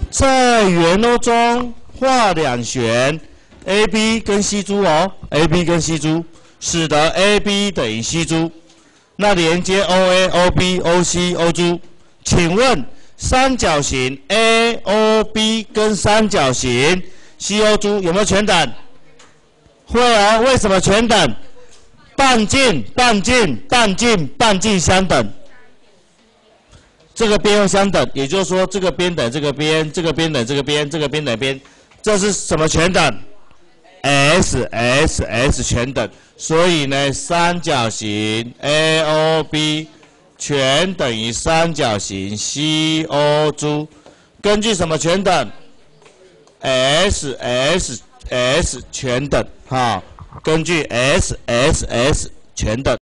在圆周中画两旋 ，AB 跟 C 珠哦 ，AB 跟 C 珠，使得 AB 等于 C 珠。那连接 OA、OB、OC、O 珠，请问三角形 AOB 跟三角形 CO 珠有没有全等？会哦，为什么全等？半径相等。这个边又相等，也就是说这个边等这个边，这个边等这个边，这个边等边，这是什么全等 ？S 全等，所以呢，三角形 AOB 全等于三角形 CO 珠，根据什么全等 ？S 全等，哈，根据 S 全等。